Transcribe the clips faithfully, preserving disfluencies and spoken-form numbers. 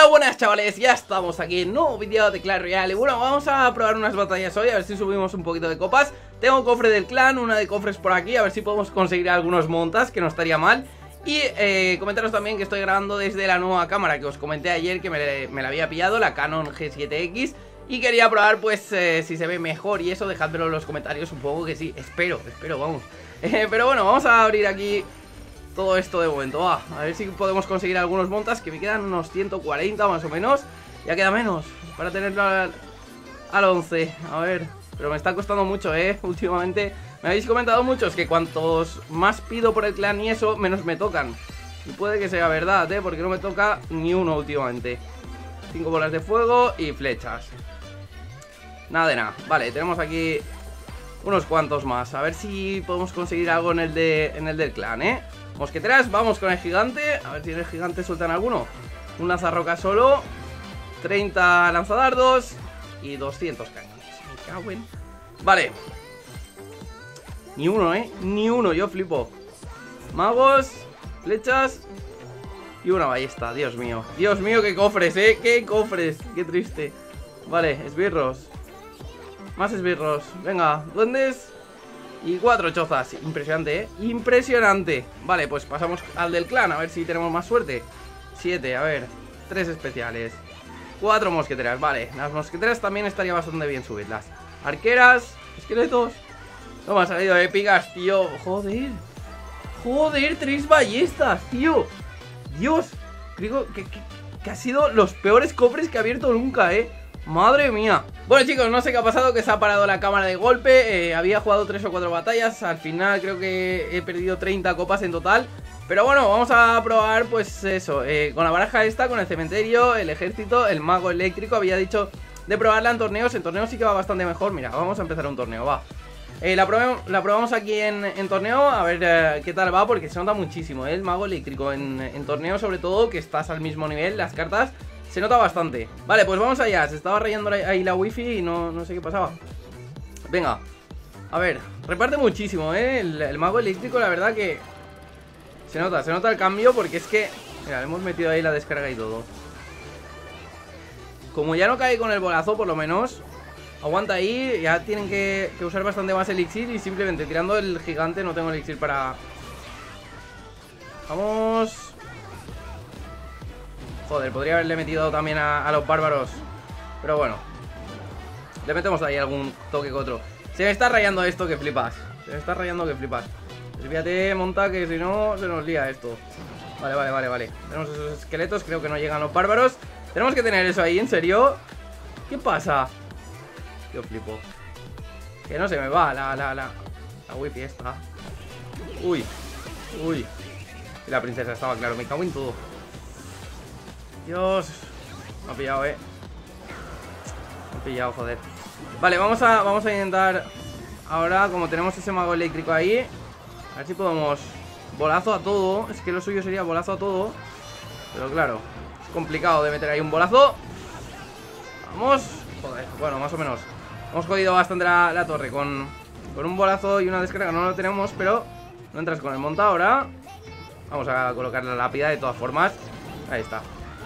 Buenas chavales, ya estamos aquí en nuevo vídeo de Clash Royale. Y bueno, vamos a probar unas batallas hoy, a ver si subimos un poquito de copas. Tengo cofre del clan, una de cofres por aquí, a ver si podemos conseguir algunos montas, que no estaría mal. Y eh, comentaros también que estoy grabando desde la nueva cámara que os comenté ayer que me, me la había pillado, la Canon G siete X. Y quería probar pues eh, si se ve mejor y eso, dejádmelo en los comentarios, un poco que sí, espero, espero, vamos. eh, Pero bueno, vamos a abrir aquí todo esto de momento, va, a ver si podemos conseguir algunos montas, que me quedan unos ciento cuarenta más o menos. Ya queda menos para tenerlo al, al once, a ver. Pero me está costando mucho, eh, últimamente. Me habéis comentado muchos que cuantos más pido por el clan y eso, menos me tocan. Y puede que sea verdad, eh, porque no me toca ni uno últimamente. Cinco bolas de fuego y flechas. Nada de nada, vale, tenemos aquí unos cuantos más. A ver si podemos conseguir algo en el, de, en el del clan, eh. Mosqueteras, vamos con el gigante. A ver si en el gigante sueltan alguno. Un lanzarroca solo, treinta lanzadardos y doscientos cañones. Me cago en... Vale. Ni uno, eh, ni uno, yo flipo. Magos, flechas y una ballesta, Dios mío. Dios mío, qué cofres, eh, qué cofres. Qué triste. Vale, esbirros. Más esbirros, venga, duendes y cuatro chozas. Impresionante, ¿eh? Impresionante. Vale, pues pasamos al del clan, a ver si tenemos más suerte. Siete, a ver, tres especiales, cuatro mosqueteras, vale. Las mosqueteras también estaría bastante bien subirlas. Arqueras, esqueletos. No me han salido épicas, tío. Joder. Joder, tres ballestas, tío. Dios, creo que, que, que ha sido los peores cofres que he abierto nunca, eh. Madre mía. Bueno chicos, no sé qué ha pasado, que se ha parado la cámara de golpe. eh, Había jugado tres o cuatro batallas. Al final creo que he perdido treinta copas en total. Pero bueno, vamos a probar pues eso, eh, con la baraja esta, con el cementerio, el ejército, el mago eléctrico. Había dicho de probarla en torneos. En torneos sí que va bastante mejor. Mira, vamos a empezar un torneo, va. eh, la, probemos, la probamos aquí en, en torneo. A ver eh, qué tal va, porque se nota muchísimo, eh, el mago eléctrico en, en torneo, sobre todo, que estás al mismo nivel. Las cartas se nota bastante. Vale, pues vamos allá. Se estaba rayando ahí la wifi y no, no sé qué pasaba. Venga. A ver, reparte muchísimo, ¿eh? El, el mago eléctrico, la verdad que se nota, se nota el cambio, porque es que... Mira, le hemos metido ahí la descarga y todo. Como ya no cae con el bolazo, por lo menos aguanta ahí. Ya tienen que, que usar bastante más elixir. Y simplemente tirando el gigante no tengo elixir para... Vamos... Joder, podría haberle metido también a, a los bárbaros. Pero bueno, le metemos ahí algún toque que otro. Se me está rayando esto que flipas. Se me está rayando que flipas. Desvíate, monta, que si no se nos lía esto. Vale, vale, vale, vale. Tenemos esos esqueletos, creo que no llegan los bárbaros. Tenemos que tener eso ahí, ¿en serio? ¿Qué pasa? Yo flipo. Que no se me va la, la, la, la wifi esta. Uy, uy. Y la princesa estaba, claro, me cago en todo. Dios, me ha pillado, eh. Me ha pillado, joder. Vale, vamos a, vamos a intentar. Ahora, como tenemos ese mago eléctrico ahí, a ver si podemos. Bolazo a todo. Es que lo suyo sería bolazo a todo. Pero claro, es complicado de meter ahí un bolazo. Vamos. Joder, bueno, más o menos. Hemos jodido bastante la, la torre con, con un bolazo y una descarga. No lo tenemos, pero no entras con el monta ahora. Vamos a colocar la lápida de todas formas. Ahí está.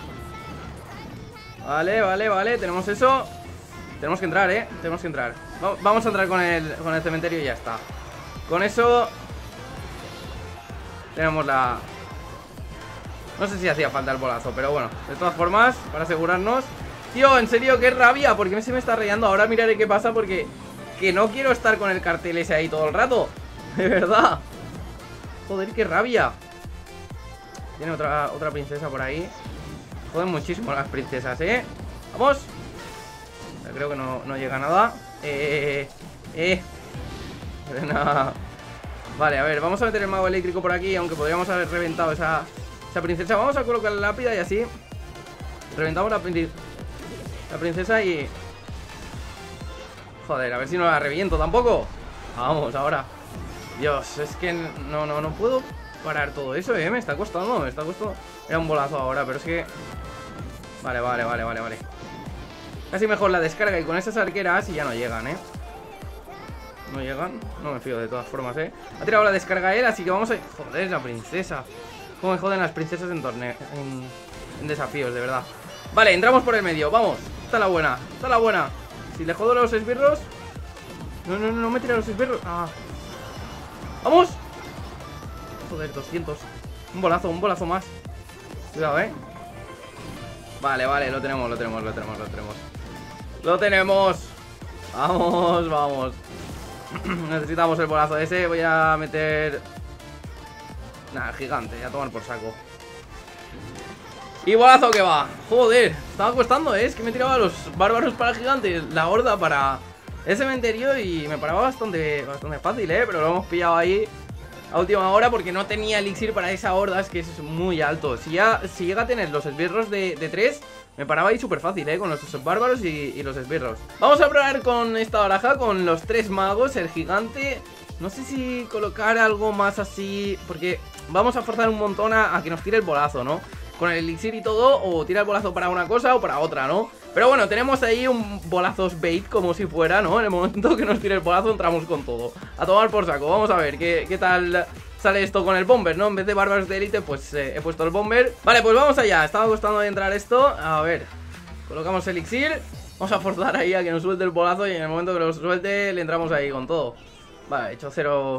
Vale, vale, vale, tenemos eso. Tenemos que entrar, eh, tenemos que entrar. Vamos a entrar con el, con el cementerio y ya está. Con eso tenemos la... No sé si hacía falta el bolazo, pero bueno, de todas formas, para asegurarnos. Tío, en serio, qué rabia, porque se me está rayando. Ahora miraré qué pasa, porque que no quiero estar con el cartel ese ahí todo el rato. De verdad. Joder, qué rabia. Tiene otra, otra princesa por ahí. Joden muchísimo las princesas, ¿eh? ¡Vamos! Creo que no, no llega nada. Eh, eh, eh. No. Vale, a ver, vamos a meter el mago eléctrico por aquí. Aunque podríamos haber reventado esa, esa princesa. Vamos a colocar la lápida y así reventamos la, la princesa y... Joder, a ver si no la reviento tampoco. Vamos, ahora. Dios, es que no, no, no puedo parar todo eso, eh. Me está costando, me está costando. Era un bolazo ahora, pero es que... Vale, vale, vale, vale, vale. Casi mejor la descarga y con esas arqueras y ya no llegan, ¿eh? No llegan, no me fío de todas formas, ¿eh? Ha tirado la descarga él, así que vamos a... Joder, la princesa. Cómo me joden las princesas en torneo, en, en desafíos, de verdad. Vale, entramos por el medio, vamos. Esta es la buena, esta es la buena. Si le jodo los esbirros. No, no, no, no me tira los esbirros. Ah. ¡Vamos! Joder, doscientos. Un bolazo, un bolazo más. Cuidado, eh. Vale, vale, lo tenemos, lo tenemos, lo tenemos, lo tenemos. Lo tenemos. Vamos, vamos. Necesitamos el bolazo ese. Voy a meter... Nada, gigante, a tomar por saco. Y bolazo que va. Joder, estaba costando, ¿eh? Es que me tiraba los bárbaros para gigantes, la horda para el cementerio. Y me paraba bastante, bastante fácil, ¿eh? Pero lo hemos pillado ahí a última hora porque no tenía elixir para esa horda. Es que es muy alto. Si, ya, si llega a tener los esbirros de, de tres, me paraba ahí súper fácil, ¿eh? Con los bárbaros y, y los esbirros. Vamos a probar con esta baraja, con los tres magos, el gigante. No sé si colocar algo más así, porque vamos a forzar un montón a, a que nos tire el bolazo, ¿no? Con el elixir y todo, o tira el bolazo para una cosa o para otra, ¿no? Pero bueno, tenemos ahí un bolazos bait, como si fuera, ¿no? En el momento que nos tire el bolazo entramos con todo. A tomar por saco, vamos a ver qué, qué tal sale esto con el bomber, ¿no? En vez de bárbaros de élite, pues eh, he puesto el bomber. Vale, pues vamos allá, estaba costando de entrar esto. A ver, colocamos el elixir. Vamos a forzar ahí a que nos suelte el bolazo y en el momento que lo suelte le entramos ahí con todo. Vale, hecho cero.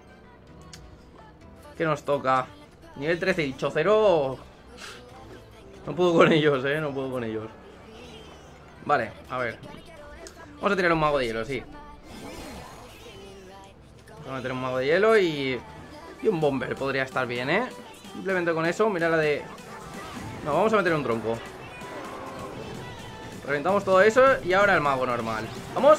¿Qué nos toca? Nivel trece, hecho cero. No puedo con ellos, eh, no puedo con ellos. Vale, a ver. Vamos a tirar un mago de hielo, sí. Vamos a meter un mago de hielo y... Y un bomber, podría estar bien, eh. Simplemente con eso, mira la de... No, vamos a meter un tronco. Reventamos todo eso y ahora el mago normal. ¿Vamos?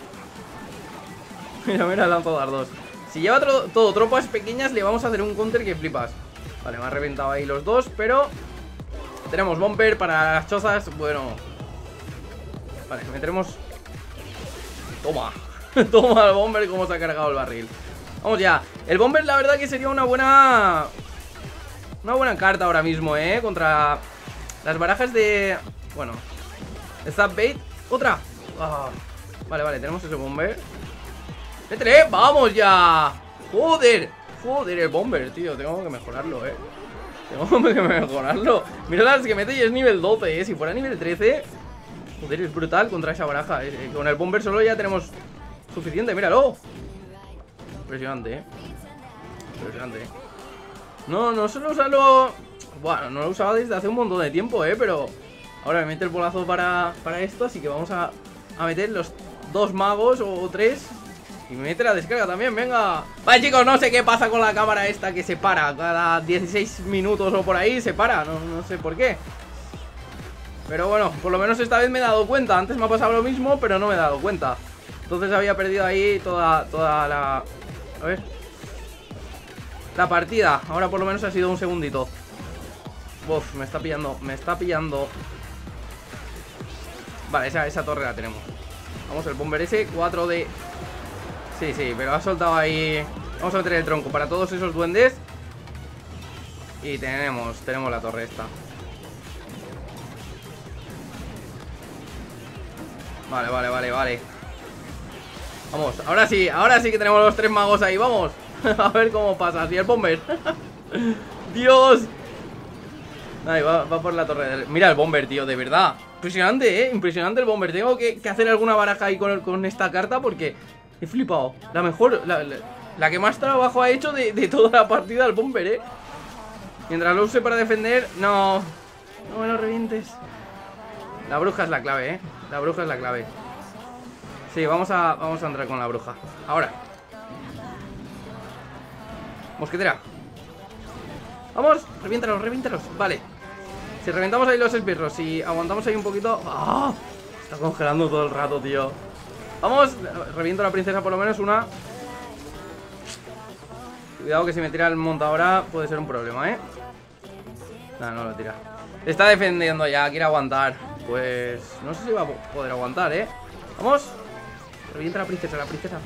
Mira, mira, lanzo dardos. Si lleva todo tropas pequeñas, le vamos a hacer un counter que flipas. Vale, me ha reventado ahí los dos, pero... Tenemos bomber para las chozas. Bueno. Vale, meteremos. Toma. Toma el bomber, cómo se ha cargado el barril. Vamos ya. El bomber la verdad que sería una buena... Una buena carta ahora mismo, eh. Contra las barajas de... Bueno, Zap Bait. Otra. Oh. Vale, vale, tenemos ese bomber. ¡Métele! ¡Vamos ya! ¡Joder! Joder, el bomber, tío. Tengo que mejorarlo, eh. Tengo que mejorarlo. Mira las que mete y es nivel doce, eh. Si fuera nivel trece, joder, es brutal contra esa baraja, eh. Con el bomber solo ya tenemos suficiente, míralo. Impresionante, eh. Impresionante, eh. No, no suelo usarlo. Bueno, no lo usaba desde hace un montón de tiempo, eh. Pero ahora me mete el bolazo para, para esto. Así que vamos a, a meter los dos magos o tres. Y me mete la descarga también, venga. Vale, chicos, no sé qué pasa con la cámara esta que se para. Cada dieciséis minutos o por ahí se para, no, no sé por qué. Pero bueno, por lo menos esta vez me he dado cuenta. Antes me ha pasado lo mismo, pero no me he dado cuenta. Entonces había perdido ahí toda, toda la... A ver. La partida. Ahora por lo menos ha sido un segundito. Uf, me está pillando, me está pillando. Vale, esa, esa torre la tenemos. Vamos, el bomber ese, cuatro de... Sí, sí, pero ha soltado ahí. Vamos a meter el tronco para todos esos duendes. Y tenemos, tenemos la torre esta. Vale, vale, vale, vale. Vamos, ahora sí, ahora sí que tenemos los tres magos ahí, vamos. A ver cómo pasa, así el bomber. Dios. Ahí va, va por la torre del... Mira el bomber, tío, de verdad. Impresionante, eh, impresionante el bomber. Tengo que, que hacer alguna baraja ahí con, con esta carta porque... He flipado. La mejor, la, la, la que más trabajo ha hecho de, de toda la partida el bomber, eh. Mientras lo use para defender. No, no me lo revientes. La bruja es la clave, eh. La bruja es la clave. Sí, vamos a, vamos a entrar con la bruja. Ahora. Mosquetera. Vamos, reviéntalos, reviéntalos. Vale. Si reventamos ahí los esbirros y aguantamos ahí un poquito. ¡Ah! Está congelando todo el rato, tío. Vamos, reviento a la princesa por lo menos una. Cuidado que si me tira el montadora puede ser un problema, ¿eh? No, no lo tira. Está defendiendo ya, quiere aguantar. Pues no sé si va a poder aguantar, ¿eh? Vamos. Revienta a la princesa, la princesa.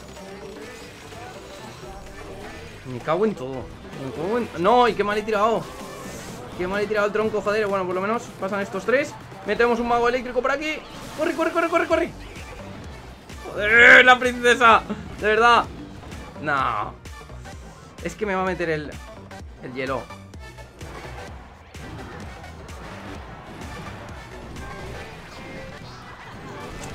Me cago en todo. Me cago en... No, y qué mal he tirado. Qué mal he tirado el tronco, joder. Bueno, por lo menos pasan estos tres. Metemos un mago eléctrico por aquí. Corre, corre, corre, corre, corre. Joder, la princesa. De verdad. No. Es que me va a meter el, el hielo.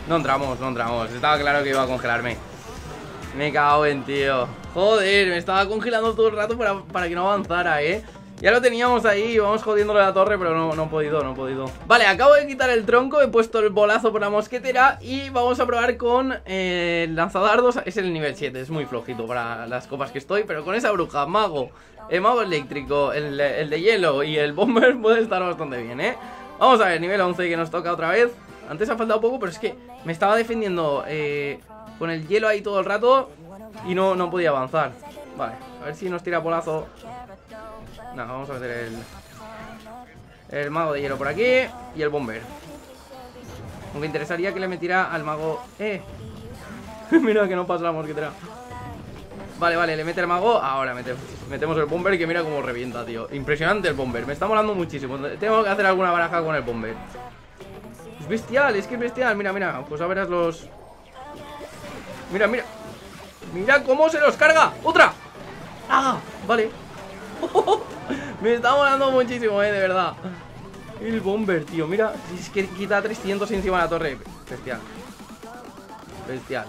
No entramos, no entramos. Estaba claro que iba a congelarme. Me cago en, tío. Joder, me estaba congelando todo el rato para, para que no avanzara, eh. Ya lo teníamos ahí, vamos jodiéndole la torre, pero no, no he podido, no he podido. Vale, acabo de quitar el tronco, he puesto el bolazo por la mosquetera y vamos a probar con eh, el lanzadardos. Es el nivel siete, es muy flojito para las copas que estoy, pero con esa bruja, mago, el mago eléctrico, el, el de hielo y el bomber puede estar bastante bien, ¿eh? Vamos a ver, nivel once que nos toca otra vez. Antes ha faltado poco, pero es que me estaba defendiendo eh, con el hielo ahí todo el rato y no, no podía avanzar. Vale, a ver si nos tira bolazo. No, vamos a meter el El mago de hielo por aquí y el bomber. Aunque interesaría que le metiera al mago. Eh Mira que no pasa la mosquetera. Vale, vale, le mete el mago. Ahora mete, metemos el bomber, que mira cómo revienta, tío. Impresionante el bomber, me está molando muchísimo. Tengo que hacer alguna baraja con el bomber. Es bestial, es que es bestial. Mira, mira, pues a verás los... Mira, mira. Mira cómo se los carga. ¡Otra! ¡Ah! Vale. Me está molando muchísimo, eh, de verdad. El bomber, tío, mira. Es que quita trescientos encima de la torre. Bestial. Bestial.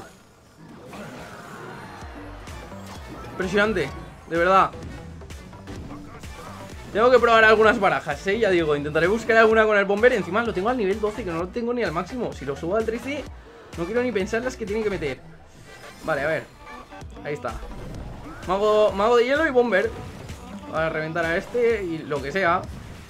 Impresionante, de verdad. Tengo que probar algunas barajas, eh, ya digo. Intentaré buscar alguna con el bomber. Encima lo tengo al nivel doce, que no lo tengo ni al máximo. Si lo subo al trece, no quiero ni pensar las que tienen que meter. Vale, a ver. Ahí está. Mago, mago de hielo y bomber. Para reventar a este y lo que sea.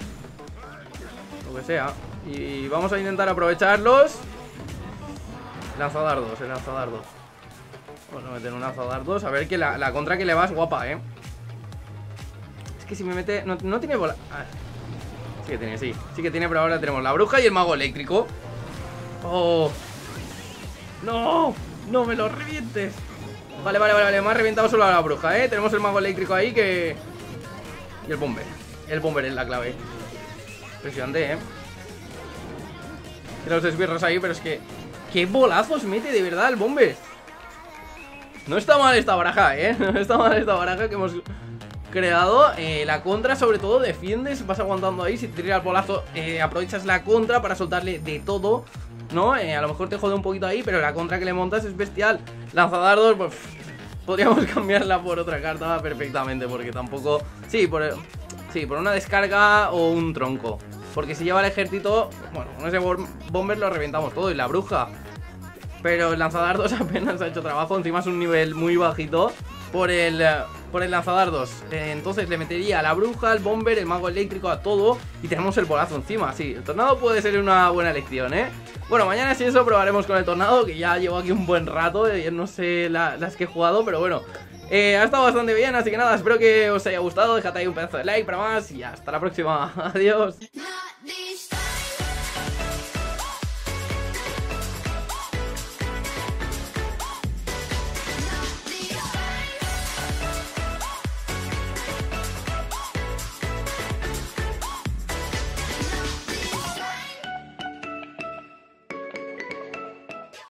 Lo que sea. Y vamos a intentar aprovecharlos. Lanzadardos, el lanzadardos. Vamos a meter un lanzadardos. A ver que la, la contra que le va es guapa, eh. Es que si me mete... No, no tiene bola... Ah, sí que tiene, sí. Sí que tiene, pero ahora tenemos la bruja y el mago eléctrico. Oh. No, no me lo revientes. Vale, vale, vale, vale. Me ha reventado solo a la bruja, eh. Tenemos el mago eléctrico ahí que... Y el bomber. El bomber es la clave. Impresionante, eh. Tiene los esbirros ahí, pero es que... ¡Qué bolazos mete de verdad el bomber! No está mal esta baraja, eh. No está mal esta baraja que hemos creado. eh, La contra, sobre todo, defiendes. Vas aguantando ahí. Si te tira el bolazo, eh, aprovechas la contra para soltarle de todo, ¿no? Eh, a lo mejor te jode un poquito ahí, pero la contra que le montas es bestial. Lanzadardos, pues... Podríamos cambiarla por otra carta perfectamente, porque tampoco... Sí, por, sí, por una descarga o un tronco. Porque si lleva el ejército, bueno, con ese bomber lo reventamos todo. Y la bruja. Pero el lanzadardos apenas ha hecho trabajo. Encima es un nivel muy bajito por el, por el lanzadardos. Entonces le metería a la bruja, el bomber, el mago eléctrico, a todo. Y tenemos el bolazo encima, sí. El tornado puede ser una buena elección, ¿eh? Bueno, mañana si eso probaremos con el tornado, que ya llevo aquí un buen rato. eh, No sé la, las que he jugado, pero bueno, eh, ha estado bastante bien. Así que nada, espero que os haya gustado. Dejad ahí un pedazo de like para más y hasta la próxima. Adiós.